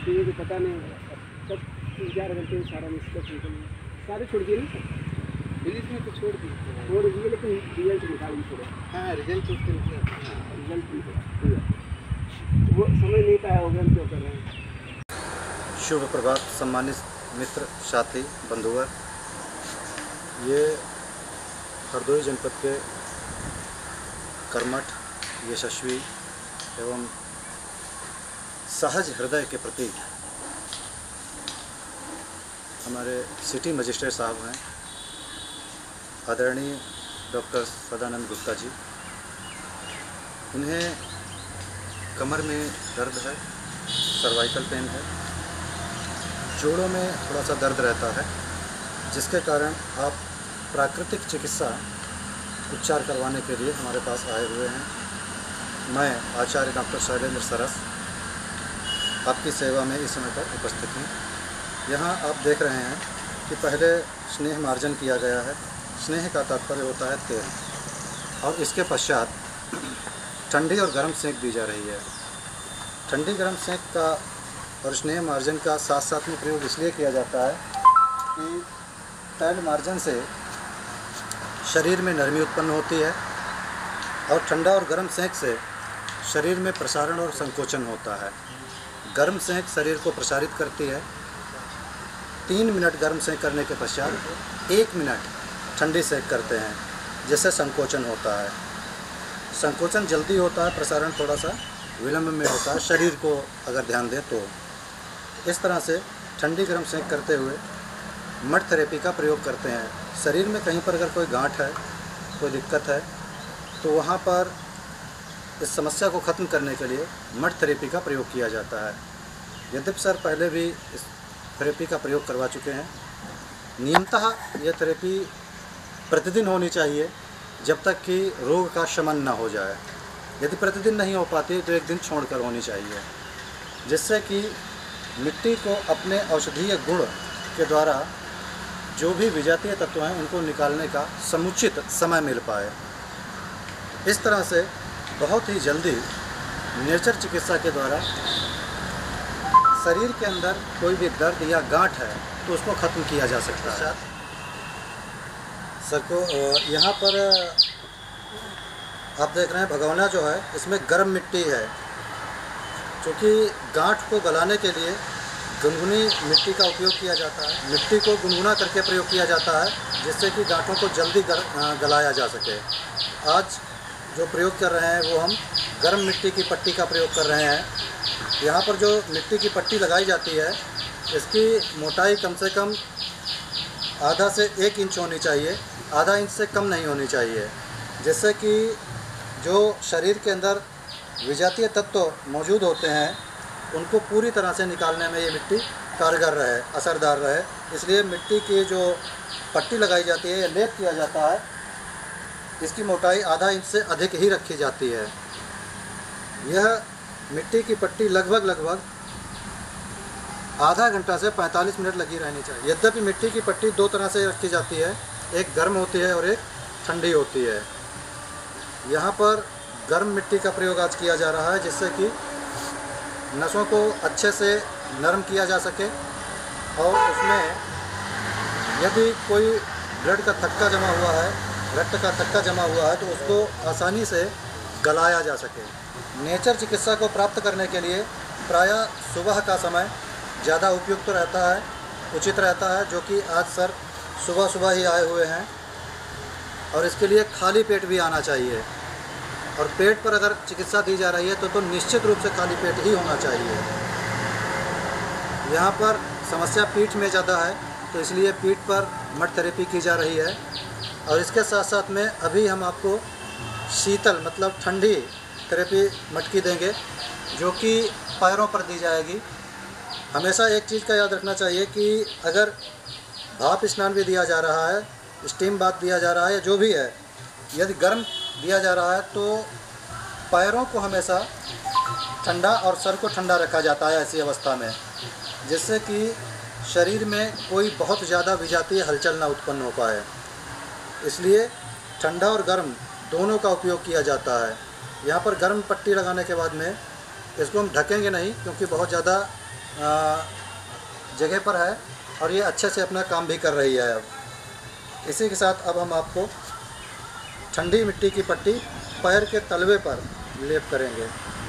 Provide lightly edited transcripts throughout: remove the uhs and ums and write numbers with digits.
इसलिए तो पता नहीं कब 11 घंटे में सारा मुश्किल सारे छोड़ दिए ना पुलिस में तो छोड़ दिए लेकिन रिजल्ट निकाल नहीं छोड़े। हाँ रिजल्ट उसके रिजल्ट नहीं वो समझ नहीं पाया होगा हम क्यों कर रहे हैं। शुभ प्रभात सम्मानित मित्र साथी बंधुवर, ये हरदोई जनपद के कर्मठ यशस्वी एवं सहज हृदय के प्रतीक हमारे सिटी मजिस्ट्रेट साहब हैं आदरणीय डॉक्टर सदानंद गुप्ता जी। उन्हें कमर में दर्द है, सर्वाइकल पेन है, जोड़ों में थोड़ा सा दर्द रहता है, जिसके कारण आप प्राकृतिक चिकित्सा उपचार करवाने के लिए हमारे पास आए हुए हैं। मैं आचार्य डॉक्टर शैलेंद्र सरस आपकी सेवा में इस समय पर उपस्थित हूँ। यहाँ आप देख रहे हैं कि पहले स्नेह मार्जन किया गया है। स्नेह का तात्पर्य होता है तेल, और इसके पश्चात ठंडी और गर्म सेंक दी जा रही है। ठंडी गर्म सेंक का और स्नेह मार्जन का साथ साथ में प्रयोग इसलिए किया जाता है कि तैल मार्जन से शरीर में नरमी उत्पन्न होती है और ठंडा और गर्म सेंक से शरीर में प्रसारण और संकोचन होता है। गर्म सेंक शरीर को प्रसारित करती है। 3 मिनट गर्म सेंक करने के पश्चात 1 मिनट ठंडी सेंक करते हैं, जिससे संकोचन होता है। संकोचन जल्दी होता है, प्रसारण थोड़ा सा विलंब में होता है, शरीर को अगर ध्यान दें तो। इस तरह से ठंडी गर्म सेंक करते हुए मड थेरेपी का प्रयोग करते हैं। शरीर में कहीं पर अगर कोई गांठ है, कोई दिक्कत है, तो वहाँ पर इस समस्या को ख़त्म करने के लिए मड थेरेपी का प्रयोग किया जाता है। यद्यपि सर पहले भी इस थेरेपी का प्रयोग करवा चुके हैं। नियमतः यह थेरेपी प्रतिदिन होनी चाहिए जब तक कि रोग का शमन न हो जाए। यदि प्रतिदिन नहीं हो पाती तो एक दिन छोड़कर होनी चाहिए, जिससे कि मिट्टी को अपने औषधीय गुण के द्वारा जो भी विजातीय तत्व हैं उनको निकालने का समुचित समय मिल पाए। इस तरह से बहुत ही जल्दी नेचर चिकित्सा के द्वारा शरीर के अंदर कोई भी दर्द या गांठ है तो उसको ख़त्म किया जा सकता है। सर को यहाँ पर आप देख रहे हैं भगोना जो है इसमें गर्म मिट्टी है, क्योंकि गांठ को गलाने के लिए गुनगुनी मिट्टी का उपयोग किया जाता है। मिट्टी को गुनगुना करके प्रयोग किया जाता है, जिससे कि गांठों को जल्दी गलाया जा सके। आज जो प्रयोग कर रहे हैं वो हम गर्म मिट्टी की पट्टी का प्रयोग कर रहे हैं। यहाँ पर जो मिट्टी की पट्टी लगाई जाती है इसकी मोटाई कम से कम आधा से 1 इंच होनी चाहिए, आधा इंच से कम नहीं होनी चाहिए, जिससे कि जो शरीर के अंदर विजातीय तत्व मौजूद होते हैं उनको पूरी तरह से निकालने में ये मिट्टी कारगर रहे, असरदार रहे। इसलिए मिट्टी की जो पट्टी लगाई जाती है या लेप किया जाता है, इसकी मोटाई आधा इंच से अधिक ही रखी जाती है। यह मिट्टी की पट्टी लगभग आधा घंटा से 45 मिनट लगी रहनी चाहिए। यद्यपि मिट्टी की पट्टी 2 तरह से रखी जाती है, एक गर्म होती है और एक ठंडी होती है। यहाँ पर गर्म मिट्टी का प्रयोग आज किया जा रहा है, जिससे कि नसों को अच्छे से नरम किया जा सके और उसमें यदि कोई ब्लड का थक्का जमा हुआ है, रक्त का थक्का जमा हुआ है, तो उसको आसानी से गलाया जा सके। नेचर चिकित्सा को प्राप्त करने के लिए प्रायः सुबह का समय ज़्यादा उपयुक्त रहता है, उचित रहता है, जो कि आज सर सुबह ही आए हुए हैं। और इसके लिए खाली पेट भी आना चाहिए, और पेट पर अगर चिकित्सा दी जा रही है तो निश्चित रूप से खाली पेट ही होना चाहिए। यहाँ पर समस्या पीठ में ज़्यादा है, तो इसलिए पीठ पर मड थेरेपी की जा रही है। और इसके साथ साथ में अभी हम आपको शीतल मतलब ठंडी थेरेपी मटकी देंगे, जो कि पैरों पर दी जाएगी। हमेशा एक चीज़ का याद रखना चाहिए कि अगर भाप स्नान भी दिया जा रहा है, स्टीम बाथ दिया जा रहा है, जो भी है, यदि गर्म दिया जा रहा है तो पैरों को हमेशा ठंडा और सर को ठंडा रखा जाता है ऐसी अवस्था में, जिससे कि शरीर में कोई बहुत ज़्यादा विजातीय हलचल ना उत्पन्न हो पाए। इसलिए ठंडा और गर्म दोनों का उपयोग किया जाता है। यहाँ पर गर्म पट्टी लगाने के बाद में इसको हम ढकेंगे नहीं, क्योंकि बहुत ज़्यादा जगह पर है और ये अच्छे से अपना काम भी कर रही है। अब इसी के साथ अब हम आपको ठंडी मिट्टी की पट्टी पैर के तलवे पर लेप करेंगे।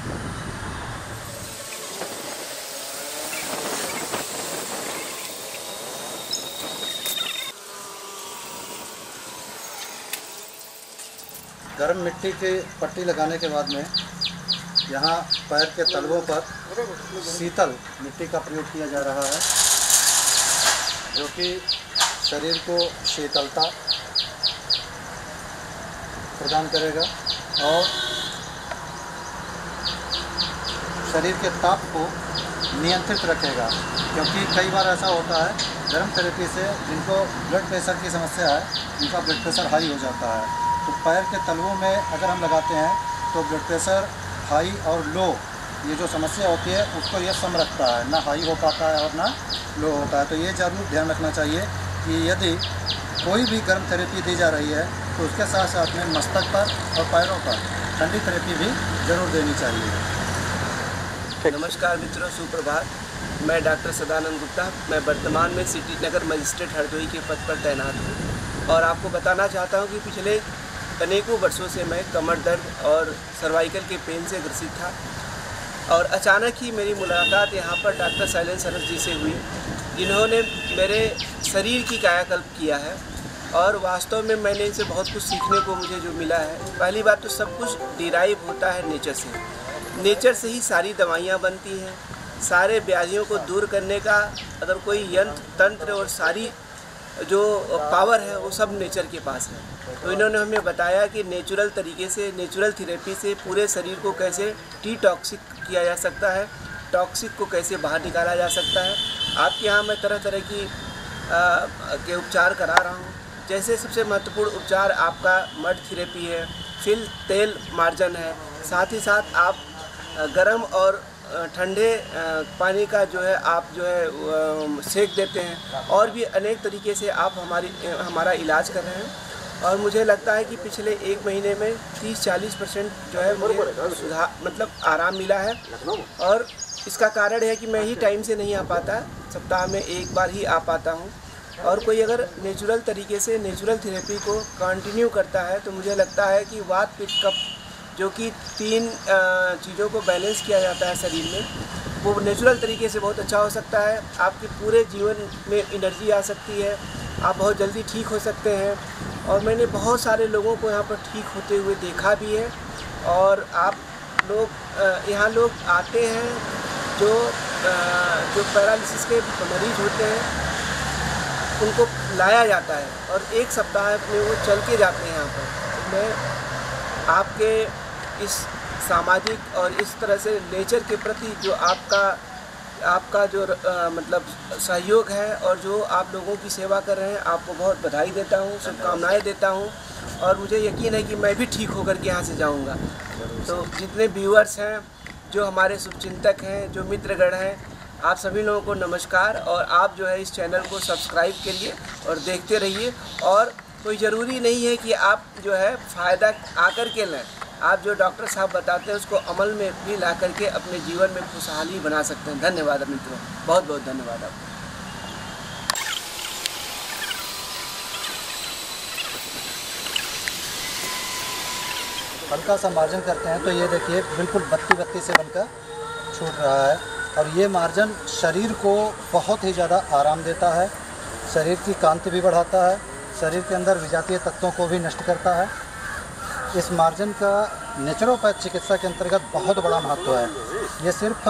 गर्म मिट्टी की पट्टी लगाने के बाद में यहाँ पैर के तलवों पर शीतल मिट्टी का प्रयोग किया जा रहा है, जो कि शरीर को शीतलता प्रदान करेगा और शरीर के ताप को नियंत्रित रखेगा। क्योंकि कई बार ऐसा होता है गर्म थेरेपी से जिनको ब्लड प्रेशर की समस्या है, उनका ब्लड प्रेशर हाई हो जाता है। तो पैर के तलवों में अगर हम लगाते हैं तो ब्लड प्रेशर हाई और लो, ये जो समस्या होती है उसको ये सम रखता है, ना हाई हो पाता है और ना लो होता है। तो ये ज़रूर ध्यान रखना चाहिए कि यदि कोई भी गर्म थेरेपी दी जा रही है तो उसके साथ साथ में मस्तक पर और पैरों पर ठंडी थेरेपी भी ज़रूर देनी चाहिए। नमस्कार मित्रों, सुप्रभात। मैं डॉक्टर सदानंद गुप्ता, मैं वर्तमान में सिटी नगर मजिस्ट्रेट हरदोई के पद पर तैनात हूँ और आपको बताना चाहता हूँ कि पिछले अनेकों वर्षों से मैं कमर दर्द और सर्वाइकल के पेन से ग्रसित था और अचानक ही मेरी मुलाकात यहाँ पर डॉक्टर शैलेंद्र सरस जी से हुई, जिन्होंने मेरे शरीर की कायाकल्प किया है और वास्तव में मैंने इनसे बहुत कुछ सीखने को मुझे जो मिला है। पहली बात तो सब कुछ डिराइव होता है नेचर से। नेचर से ही सारी दवाइयाँ बनती हैं, सारे व्याधियों को दूर करने का अगर कोई यंत्र तंत्र और सारी जो पावर है वो सब नेचर के पास है। तो इन्होंने हमें बताया कि नेचुरल तरीके से, नेचुरल थेरेपी से पूरे शरीर को कैसे डिटॉक्सिक किया जा सकता है, टॉक्सिक को कैसे बाहर निकाला जा सकता है। आपके यहाँ मैं तरह तरह के उपचार करा रहा हूँ। जैसे सबसे महत्वपूर्ण उपचार आपका मड थेरेपी है, फिर तेल मार्जन है, साथ ही साथ आप गर्म और ठंडे पानी का जो है आप जो है सेक देते हैं और भी अनेक तरीके से आप हमारा इलाज कर रहे हैं। और मुझे लगता है कि पिछले 1 महीने में 30-40% जो है मुझे सुधार मतलब आराम मिला है। और इसका कारण है कि मैं ही टाइम से नहीं आ पाता, सप्ताह में 1 बार ही आ पाता हूँ। और कोई अगर नेचुरल तरीके से नेचुरल थेरेपी को कंटिन्यू करता है तो मुझे लगता है कि वात पित्त कफ, जो कि 3 चीज़ों को बैलेंस किया जाता है शरीर में, वो नेचुरल तरीके से बहुत अच्छा हो सकता है। आपके पूरे जीवन में एनर्जी आ सकती है, आप बहुत जल्दी ठीक हो सकते हैं। और मैंने बहुत सारे लोगों को यहाँ पर ठीक होते हुए देखा भी है। और आप लोग यहाँ लोग आते हैं जो पैरालिसिस के मरीज होते हैं, उनको लाया जाता है और 1 सप्ताह में वो चल के जाते हैं यहाँ पर। मैं आपके इस सामाजिक और इस तरह से नेचर के प्रति जो आपका जो मतलब सहयोग है और जो आप लोगों की सेवा कर रहे हैं, आपको बहुत बधाई देता हूँ, शुभकामनाएं देता हूँ। और मुझे यकीन है कि मैं भी ठीक होकर के यहाँ से जाऊँगा। तो जितने व्यूअर्स हैं, जो हमारे शुभचिंतक हैं, जो मित्रगण हैं, आप सभी लोगों को नमस्कार। और आप जो है इस चैनल को सब्सक्राइब करिए और देखते रहिए। और कोई ज़रूरी नहीं है कि आप जो है फ़ायदा आकर के लें, आप जो डॉक्टर साहब बताते हैं उसको अमल में भी ला करके अपने जीवन में खुशहाली बना सकते हैं। धन्यवाद मित्रों, बहुत बहुत धन्यवाद आपको। हल्का सा मार्जन करते हैं तो ये देखिए बिल्कुल बत्ती से बनकर छूट रहा है। और ये मार्जन शरीर को बहुत ही ज़्यादा आराम देता है, शरीर की कांति भी बढ़ाता है, शरीर के अंदर विजातीय तत्वों को भी नष्ट करता है। इस मार्जन का नेचुरोपैथ चिकित्सा के अंतर्गत बहुत बड़ा महत्व है। ये सिर्फ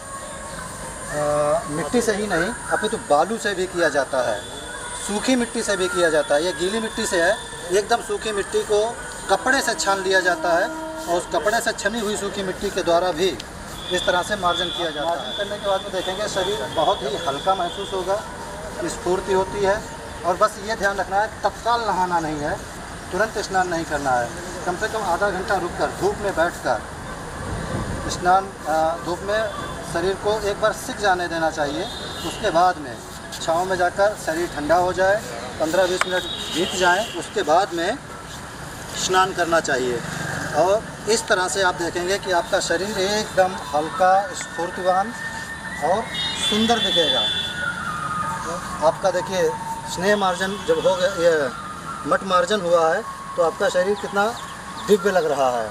मिट्टी से ही नहीं अपितु बालू से भी किया जाता है, सूखी मिट्टी से भी किया जाता है। ये गीली मिट्टी से है, एकदम सूखी मिट्टी को कपड़े से छान लिया जाता है और उस कपड़े से छनी हुई सूखी मिट्टी के द्वारा भी इस तरह से मार्जन किया जाता है। मार्जन करने के बाद में देखेंगे शरीर बहुत ही हल्का महसूस होगा, स्फूर्ति होती है। और बस ये ध्यान रखना है, तत्काल नहाना नहीं है, तुरंत स्नान नहीं करना है। कम से कम आधा घंटा रुककर धूप में बैठकर स्नान, धूप में शरीर को एक बार सिक जाने देना चाहिए। उसके बाद में छाँव में जाकर शरीर ठंडा हो जाए, 15-20 मिनट बीत जाएं, उसके बाद में स्नान करना चाहिए। और इस तरह से आप देखेंगे कि आपका शरीर एकदम हल्का, स्फूर्तिवान और सुंदर दिखेगा। तो आपका देखिए स्नेह मार्जन जब हो गया, ये मठ मार्जन हुआ है, तो आपका शरीर कितना दिव्य लग रहा है।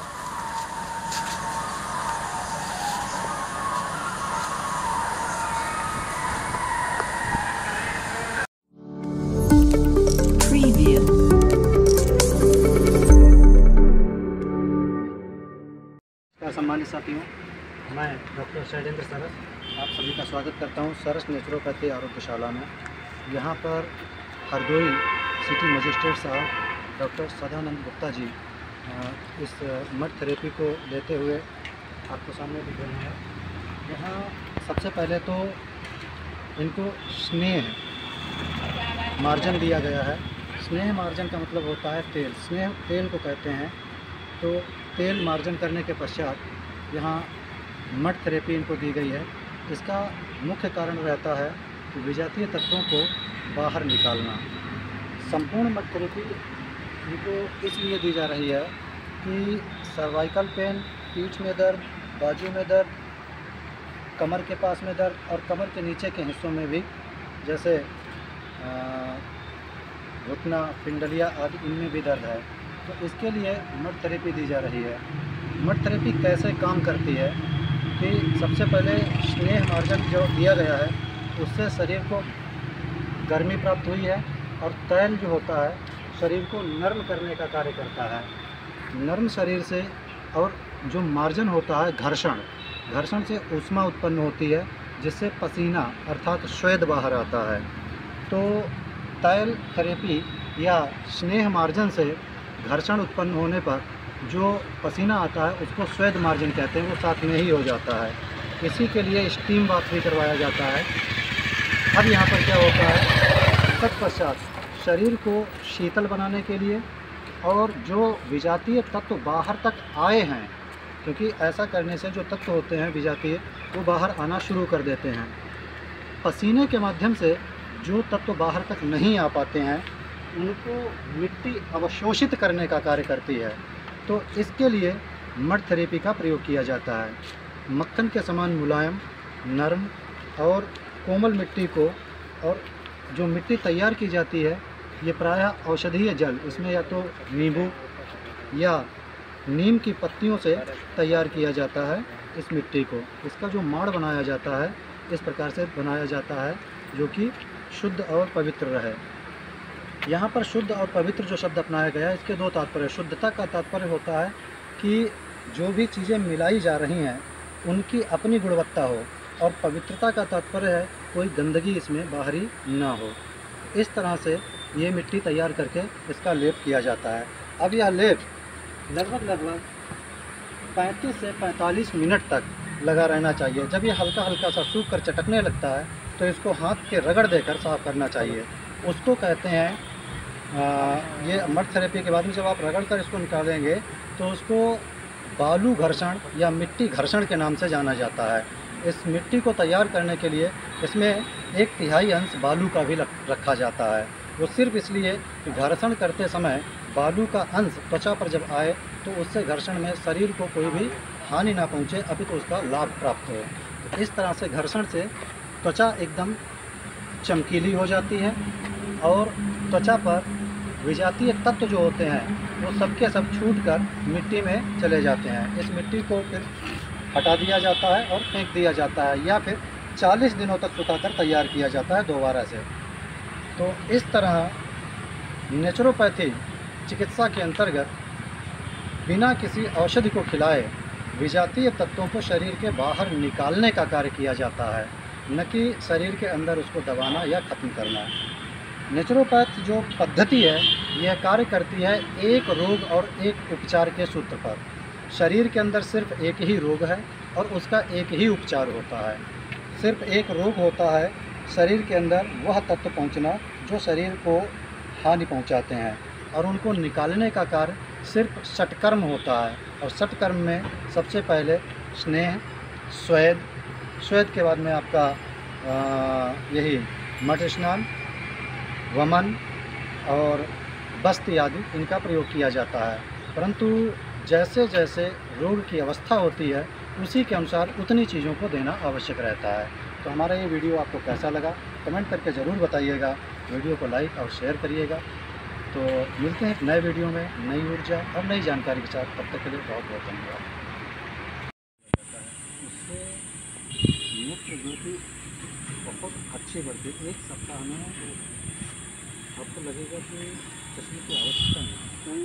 सम्मानित साथियों, मैं डॉक्टर शैलेंद्र सरस आप सभी का स्वागत करता हूं सरस नेचुरोपैथी आरोग्यशाला में। यहां पर हरदोई सिटी मजिस्ट्रेट साहब डॉक्टर सदानंद गुप्ता जी इस मड थेरेपी को लेते हुए आपको सामने दिख रहे हैं। यहाँ सबसे पहले तो इनको स्नेह मार्जन दिया गया है। स्नेह मार्जन का मतलब होता है तेल, स्नेह तेल को कहते हैं। तो तेल मार्जन करने के पश्चात यहाँ मड थेरेपी इनको दी गई है। इसका मुख्य कारण रहता है कि विजातीय तत्वों को बाहर निकालना। संपूर्ण मड थेरेपी इनको इसलिए दी जा रही है कि सर्वाइकल पेन, पीठ में दर्द, बाजू में दर्द, कमर के पास में दर्द और कमर के नीचे के हिस्सों में भी, जैसे घुटना, पिंडलिया आदि, इनमें भी दर्द है। तो इसके लिए मड थेरेपी दी जा रही है। मड थेरेपी कैसे काम करती है कि सबसे पहले स्नेह मार्जन जो दिया गया है उससे शरीर को गर्मी प्राप्त हुई है और तैल जो होता है शरीर को नर्म करने का कार्य करता है। नर्म शरीर से, और जो मार्जन होता है घर्षण से ऊष्मा उत्पन्न होती है, जिससे पसीना अर्थात श्वेद बाहर आता है। तो तैल थेरेपी या स्नेह मार्जन से घर्षण उत्पन्न होने पर जो पसीना आता है उसको स्वेद मार्जन कहते हैं, वो साथ में ही हो जाता है। इसी के लिए स्टीम बाथ भी करवाया जाता है। अब यहाँ पर क्या होता है, तत्पश्चात शरीर को शीतल बनाने के लिए और जो विजातीय तत्व बाहर तक आए हैं, क्योंकि ऐसा करने से जो तत्व होते हैं विजातीय वो बाहर आना शुरू कर देते हैं। पसीने के माध्यम से जो तत्व बाहर तक नहीं आ पाते हैं उनको मिट्टी अवशोषित करने का कार्य करती है। तो इसके लिए मड थेरेपी का प्रयोग किया जाता है। मक्खन के समान मुलायम, नरम और कोमल मिट्टी को, और जो मिट्टी तैयार की जाती है ये प्रायः औषधीय जल, इसमें या तो नींबू या नीम की पत्तियों से तैयार किया जाता है। इस मिट्टी को, इसका जो माड़ बनाया जाता है इस प्रकार से बनाया जाता है जो कि शुद्ध और पवित्र रहे। यहाँ पर शुद्ध और पवित्र जो शब्द अपनाया गया है इसके दो तात्पर्य। शुद्धता का तात्पर्य होता है कि जो भी चीज़ें मिलाई जा रही हैं उनकी अपनी गुणवत्ता हो, और पवित्रता का तात्पर्य है कोई गंदगी इसमें बाहरी ना हो। इस तरह से ये मिट्टी तैयार करके इसका लेप किया जाता है। अब यह लेप लगभग 35 से 45 मिनट तक लगा रहना चाहिए। जब ये हल्का हल्का सा सूख कर चटकने लगता है तो इसको हाथ के रगड़ देकर साफ़ करना चाहिए। उसको कहते हैं ये मड थेरेपी के बाद में जब आप रगड़ कर इसको निकालेंगे तो उसको बालू घर्षण या मिट्टी घर्षण के नाम से जाना जाता है। इस मिट्टी को तैयार करने के लिए इसमें 1/3 अंश बालू का भी रखा जाता है। वो सिर्फ इसलिए कि घर्षण करते समय बालू का अंश त्वचा पर जब आए तो उससे घर्षण में शरीर को कोई भी हानि ना पहुँचे, अपितु उसका लाभ प्राप्त हो। तो इस तरह से घर्षण से त्वचा एकदम चमकीली हो जाती है और त्वचा पर विजातीय तत्व जो होते हैं वो सबके सब छूटकर मिट्टी में चले जाते हैं। इस मिट्टी को फिर हटा दिया जाता है और फेंक दिया जाता है, या फिर 40 दिनों तक सुखाकर तैयार किया जाता है दोबारा से। तो इस तरह नेचुरोपैथी चिकित्सा के अंतर्गत बिना किसी औषधि को खिलाए विजातीय तत्वों को शरीर के बाहर निकालने का कार्य किया जाता है, न कि शरीर के अंदर उसको दबाना या ख़त्म करना। नेचुरोपैथ जो पद्धति है यह कार्य करती है एक रोग और एक उपचार के सूत्र पर। शरीर के अंदर सिर्फ एक ही रोग है और उसका एक ही उपचार होता है। सिर्फ एक रोग होता है शरीर के अंदर वह तत्व पहुंचना जो शरीर को हानि पहुंचाते हैं, और उनको निकालने का कार्य सिर्फ षटकर्म होता है। और षटकर्म में सबसे पहले स्नेह, स्वेद के बाद में आपका यही मठ स्नान, वमन और बस्ती आदि इनका प्रयोग किया जाता है। परंतु जैसे जैसे रोग की अवस्था होती है उसी के अनुसार उतनी चीज़ों को देना आवश्यक रहता है। तो हमारा ये वीडियो आपको कैसा लगा कमेंट करके ज़रूर बताइएगा। वीडियो को लाइक और शेयर करिएगा। तो मिलते हैं एक नए वीडियो में नई ऊर्जा और नई जानकारी के साथ। तब तक के लिए बहुत बहुत धन्यवाद। उससे नेत्र ज्योति बहुत अच्छी बढ़ती है। एक सप्ताह में आपको लगेगा कि चश्मे की आवश्यकता नहीं,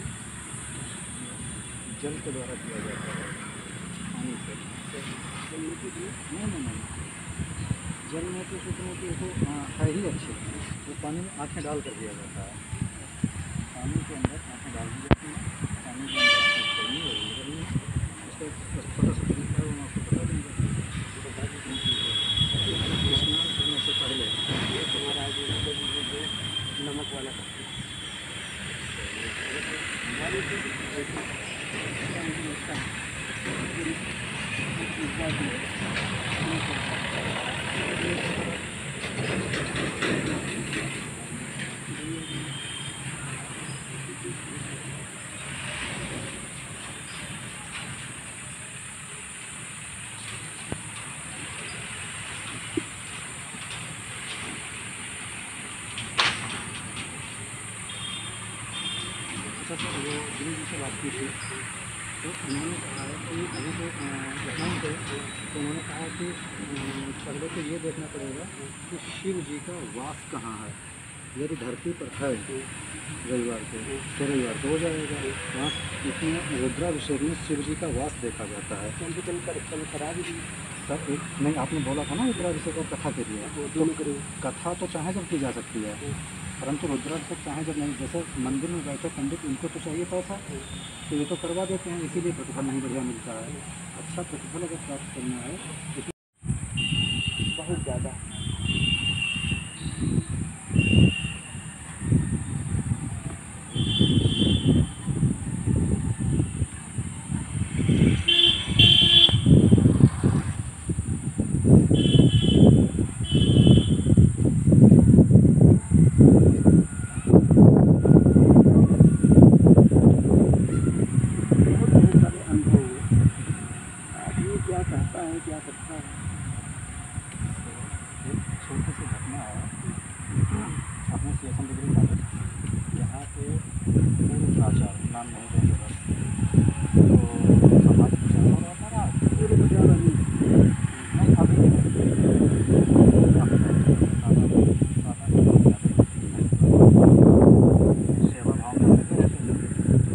जल के द्वारा किया जाता है, पानी से। नहीं, जल में तो सोचना कि वो है ही अच्छी, वो पानी में आँखें डाल कर दिया जाता है। पानी के अंदर आँखें डाल दी जाती हैं, पानी के अंदर आँखें खोलनी होगी। उसका छोटा सा तरीका है, वो मैं आपको बता दूँगा। स्नान करने से पहले हमारा नमक वाला वो गुरु जी से बात की थी, तो उन्होंने कहा है कि अभी तो लखनऊ थे, तो उन्होंने कहा कि पहले तो ये देखना पड़ेगा कि शिव जी का वास कहाँ है। यदि धरती पर है रविवार को, तो रविवार को हो जाएगा। वहाँ इसमें रुद्राभिषेक में शिव जी का वास देखा जाता है। कल खराब ही सर एक नहीं, आपने बोला था ना रुद्राभिषेक और कथा के लिए, तो कथा तो चाहे जब की जा सकती है, परंतु रुद्राभिषेक चाहे जब नहीं। जैसे मंदिर में बैठे पंडित, इनको तो चाहिए पैसा, तो ये तो करवा देते हैं, इसीलिए प्रतिफल नहीं बढ़िया मिलता है। अच्छा प्रतिफल अगर प्राप्त करना है बहुत ज़्यादा। क्या चाहता है, क्या करता है। एक छोटी सी घटना है अपने सीएसएम डिग्री कॉलेज, यहाँ के पूर्व प्राचार्य, नाम नहीं देंगे बस, तो समाज प्रचार हो रहा था ना, पूरे प्रचार नहीं अभी सेवा भाव में लगे रहते थे।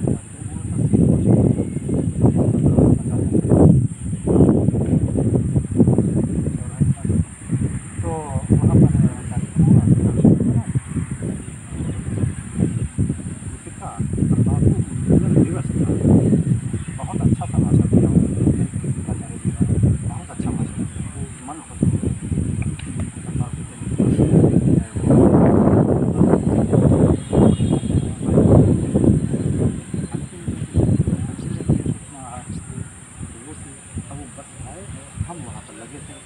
हम वहाँ पर लगे थे,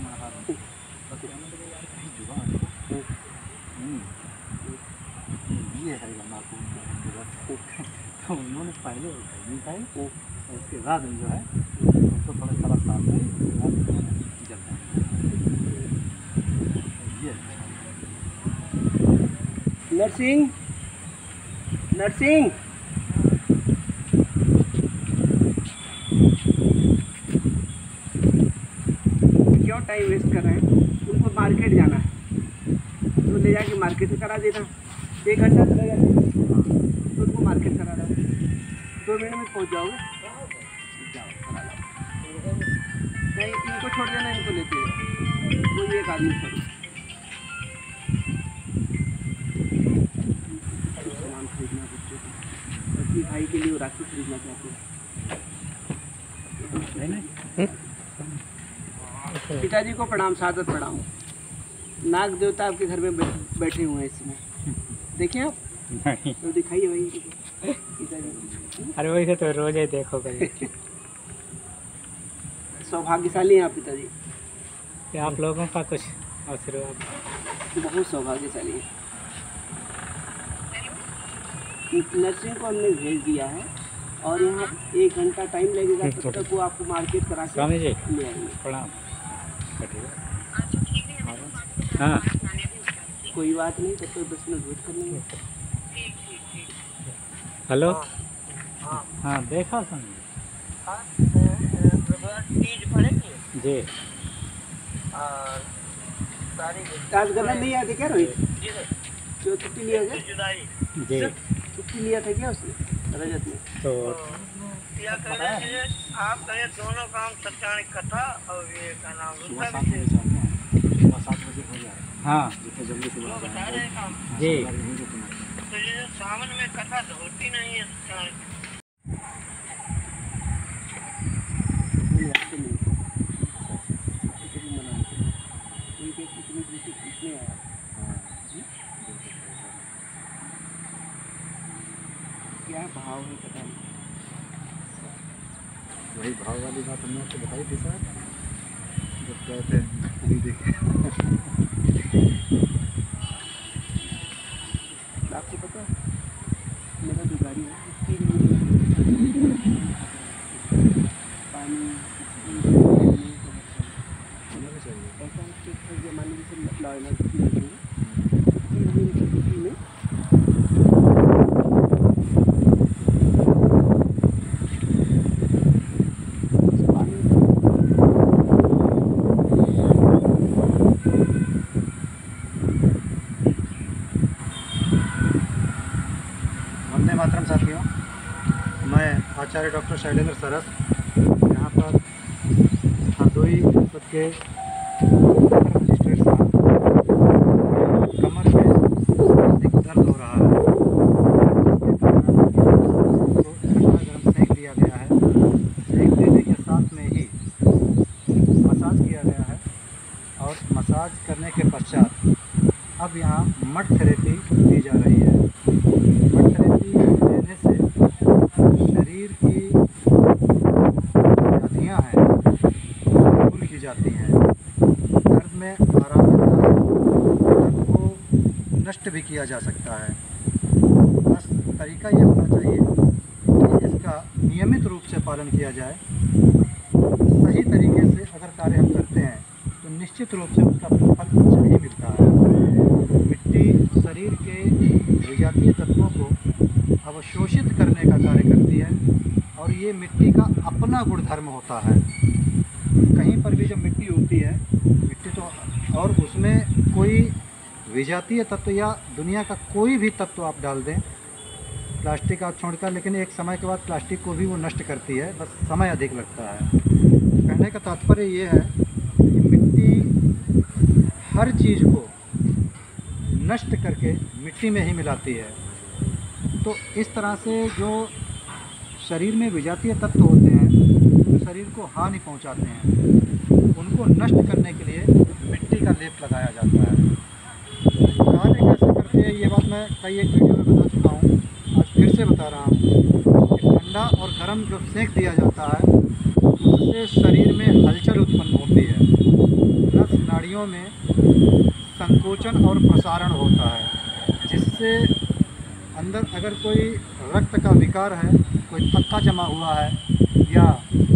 ये है नाखून तो उन्होंने पहले निकाई, उसके बाद जो है उसको थोड़ा थोड़ा साफ करी, उसके बाद जलता ये नर्सिंग नर्सिंग क्यों टाइम वेस्ट कर रहे हैं। उनको मार्केट जाना है तो ले जाके मार्केट में करा देना, 1 घंटा चला जाए तो उनको मार्केट करा दो, 2 मिनट में पहुंच जाओगे। जाओ करा लो, नहीं इनको छोड़ देना, इनको लेते जाओ, कोई एक आदमी छोड़ो। सामान खरीदना बच्चों को, अपनी भाई के लिए वो राखी खरीदना चाहते हैं। पिताजी को प्रणाम, सादर प्रणाम। नाग देवता आपके घर में बैठे हुए हैं इसमें, देखिए आप नहीं तो दिखाइए वही पिताजी। अरे वैसे तो रोज ही देखो कभी। सौभाग्यशाली हैं आप पिताजी, कि आप लोगों का कुछ आशीर्वाद। बहुत सौभाग्यशाली है। नर्सिंग को हमने भेज दिया है और यहाँ 1 घंटा टाइम लगेगा, तब तक वो आपको मार्केट करा के स्वामी जी ले आएंगे। प्रणाम। हाँ कोई बात नहीं, तब तो 10 मिनट वेट कर लेंगे। हेलो हाँ देखा सुन जी आज गला नहीं आया था क्या रोहित? जो छुट्टी लिया क्या? जी छुट्टी लिया था क्या उसने रजत ने? तो आप करें दोनों काम सत्यान इकट्ठा और ये का नाम हाँ जल्दी से बता रहे काम। जी तो ये सावन में कथा तो होती नहीं है सत्यान। क्या भाव है पता नहीं। वही भाव वाली बात हमने आपको बताई थी सर, जब गए थे नहीं देखे। आपको पता है मेरा जो गाड़ी है पानी ऐसा मान लीजिए में वंदे मातरम साथियों, मैं आचार्य डॉक्टर शैलेंद्र सरस यहाँ पर हरदोई जनपद के मजिस्ट्रेट साहब, कमर में अधिक दर्द हो रहा है, जिसके कारण को ठंडा गर्म सेंक दिया गया है। सेंक देने के साथ में ही मसाज किया गया है और मसाज करने के पश्चात अब यहाँ मड थेरेपी दी जा रही है। मड थेरेपी देने से शरीर की नदियाँ हैं दूर की जाती हैं, दर्द में आराम मिलता है, दर्द को नष्ट भी किया जा सकता है। बस तरीका ये होना चाहिए कि इसका नियमित रूप से पालन किया जाए। सही तरीके से अगर कार्य हम करते हैं तो निश्चित रूप से उसका फल अच्छा ही मिलता है। मिट्टी शरीर के विजातीय तत्वों को अवशोषित करने का कार्य करती है और ये मिट्टी का अपना गुणधर्म होता है। कहीं पर भी जब मिट्टी होती है, मिट्टी तो और उसमें कोई विजातीय तत्व या दुनिया का कोई भी तत्व आप डाल दें, प्लास्टिक आप छोड़कर, लेकिन एक समय के बाद प्लास्टिक को भी वो नष्ट करती है, बस समय अधिक लगता है। कहने का तात्पर्य ये है कि मिट्टी हर चीज़ को नष्ट करके मिट्टी में ही मिलाती है। तो इस तरह से जो शरीर में विजातीय तत्व होते हैं जो शरीर को हानि पहुंचाते हैं, उनको नष्ट करने के लिए मिट्टी का लेप लगाया जाता है। कार्य कैसे करते हैं ये बात मैं कई एक वीडियो में बता चुका हूँ, आज फिर से बता रहा हूँ कि ठंडा और गर्म जो सेंक दिया जाता है उससे शरीर में हलचल उत्पन्न होती है, नस नाड़ियों में संकोचन और प्रसारण होता है, जिससे अंदर अगर कोई रक्त का विकार है, कोई थक्का जमा हुआ है या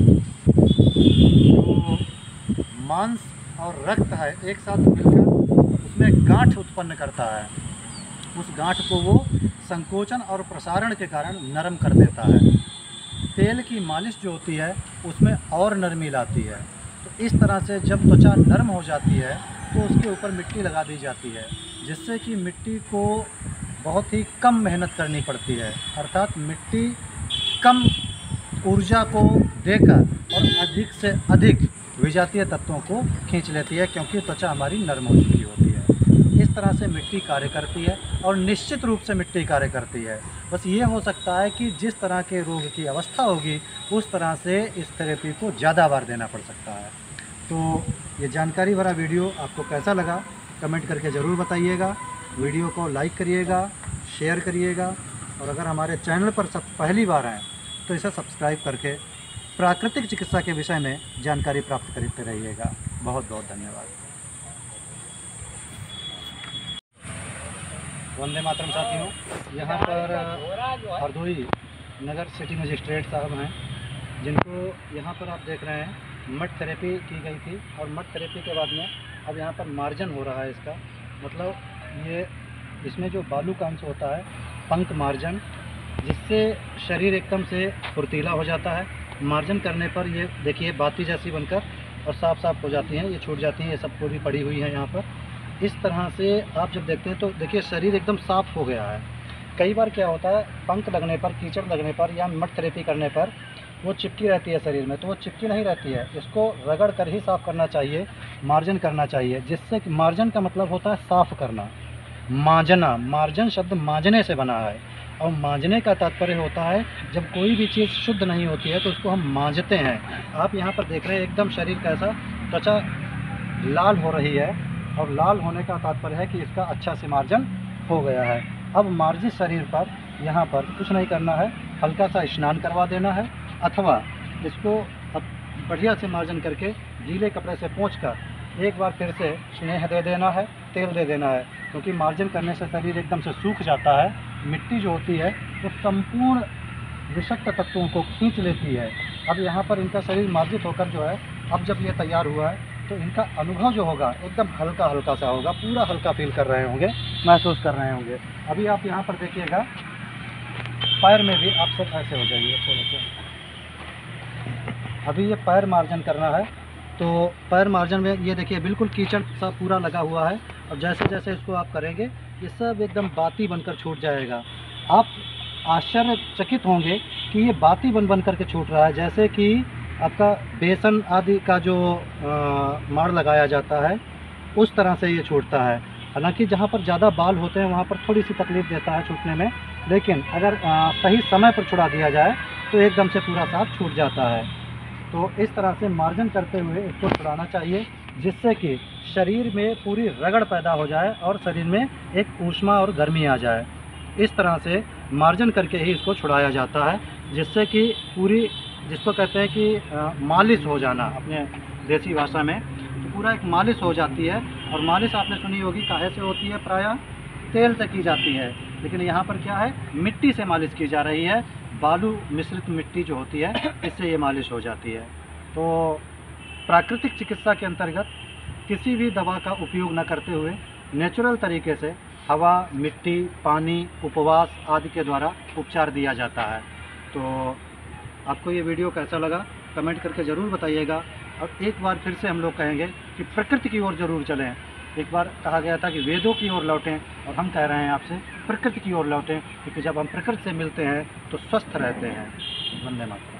जो मांस और रक्त है एक साथ मिलकर उसमें गांठ उत्पन्न करता है, उस गांठ को वो संकोचन और प्रसारण के कारण नरम कर देता है। तेल की मालिश जो होती है उसमें और नरमी लाती है। तो इस तरह से जब त्वचा नरम हो जाती है तो उसके ऊपर मिट्टी लगा दी जाती है, जिससे कि मिट्टी को बहुत ही कम मेहनत करनी पड़ती है, अर्थात मिट्टी कम ऊर्जा को देकर और अधिक से अधिक विजातीय तत्वों को खींच लेती है, क्योंकि त्वचा हमारी नरम हो चुकी होती है। इस तरह से मिट्टी कार्य करती है और निश्चित रूप से मिट्टी कार्य करती है। बस ये हो सकता है कि जिस तरह के रोग की अवस्था होगी उस तरह से इस थेरेपी को ज़्यादा बार देना पड़ सकता है। तो ये जानकारी भरा वीडियो आपको कैसा लगा कमेंट करके ज़रूर बताइएगा। वीडियो को लाइक करिएगा, शेयर करिएगा और अगर हमारे चैनल पर पहली बार आएँ तो इसे सब्सक्राइब करके प्राकृतिक चिकित्सा के विषय में जानकारी प्राप्त करते रहिएगा। बहुत बहुत धन्यवाद। वंदे मातरम साथियों, यहाँ पर हरदोई नगर सिटी मजिस्ट्रेट साहब हैं, जिनको यहाँ पर आप देख रहे हैं मड थेरेपी की गई थी और मड थेरेपी के बाद में अब यहाँ पर मार्जन हो रहा है इसका, मतलब ये इसमें जो बालू का अंश होता है पंख मार्जन, जिससे शरीर एकदम से फुर्तीला हो जाता है। मार्जन करने पर ये देखिए बाती जैसी बनकर और साफ साफ हो जाती हैं, ये छूट जाती हैं, ये सब पूरी पड़ी हुई है यहाँ पर। इस तरह से आप जब देखते हैं तो देखिए शरीर एकदम साफ़ हो गया है। कई बार क्या होता है, पंख लगने पर, कीचड़ लगने पर या मड थेरेपी करने पर वो चिपकी रहती है शरीर में, तो वो चिपकी नहीं रहती है, इसको रगड़ कर ही साफ़ करना चाहिए, मार्जन करना चाहिए, जिससे कि मार्जन का मतलब होता है साफ़ करना, मांजना, मार्जन शब्द मांजने से बना है, और मांजने का तात्पर्य होता है जब कोई भी चीज़ शुद्ध नहीं होती है तो उसको हम मांजते हैं। आप यहाँ पर देख रहे हैं एकदम शरीर कैसा त्वचा लाल हो रही है, और लाल होने का तात्पर्य है कि इसका अच्छा से मार्जन हो गया है। अब मार्जित शरीर पर यहाँ पर कुछ नहीं करना है, हल्का सा स्नान करवा देना है, अथवा इसको अब बढ़िया से मार्जन करके गीले कपड़े से पोंछकर एक बार फिर से स्नेह दे देना है, तेल दे देना है, क्योंकि मार्जन करने से शरीर एकदम से सूख जाता है। मिट्टी जो होती है वो संपूर्ण विषक्त तत्वों को खींच लेती है। अब यहाँ पर इनका शरीर मार्जित होकर जो है, अब जब ये तैयार हुआ है तो इनका अनुभव जो होगा एकदम हल्का हल्का सा होगा, पूरा हल्का फील कर रहे होंगे, महसूस कर रहे होंगे। अभी आप यहाँ पर देखिएगा पैर में भी आप सब ऐसे हो जाइए थोड़ा सा। अभी ये पैर मार्जन करना है, तो पैर मार्जन में ये देखिए बिल्कुल कीचड़ सा पूरा लगा हुआ है, और जैसे जैसे इसको आप करेंगे ये सब एकदम बाती बनकर छूट जाएगा। आप आश्चर्यचकित होंगे कि ये बाती बन करके छूट रहा है, जैसे कि आपका बेसन आदि का जो माड़ लगाया जाता है उस तरह से ये छूटता है। हालांकि जहाँ पर ज़्यादा बाल होते हैं वहाँ पर थोड़ी सी तकलीफ़ देता है छूटने में, लेकिन अगर सही समय पर छुड़ा दिया जाए तो एकदम से पूरा साफ छूट जाता है। तो इस तरह से मार्जन करते हुए इसको छुड़ाना चाहिए, जिससे कि शरीर में पूरी रगड़ पैदा हो जाए और शरीर में एक ऊष्मा और गर्मी आ जाए। इस तरह से मार्जन करके ही इसको छुड़ाया जाता है, जिससे कि पूरी, जिसको कहते हैं कि मालिश हो जाना अपने देसी भाषा में, तो पूरा एक मालिश हो जाती है। और मालिश आपने सुनी होगी काहे से होती है, प्रायः तेल से की जाती है, लेकिन यहाँ पर क्या है, मिट्टी से मालिश की जा रही है। बालू मिश्रित मिट्टी जो होती है इससे ये मालिश हो जाती है। तो प्राकृतिक चिकित्सा के अंतर्गत किसी भी दवा का उपयोग न करते हुए नेचुरल तरीके से हवा, मिट्टी, पानी, उपवास आदि के द्वारा उपचार दिया जाता है। तो आपको ये वीडियो कैसा लगा कमेंट करके ज़रूर बताइएगा। और एक बार फिर से हम लोग कहेंगे कि प्रकृति की ओर ज़रूर चलें। एक बार कहा गया था कि वेदों की ओर लौटें, और हम कह रहे हैं आपसे प्रकृति की ओर लौटें, क्योंकि जब हम प्रकृति से मिलते हैं तो स्वस्थ रहते हैं। वंदे मातरम।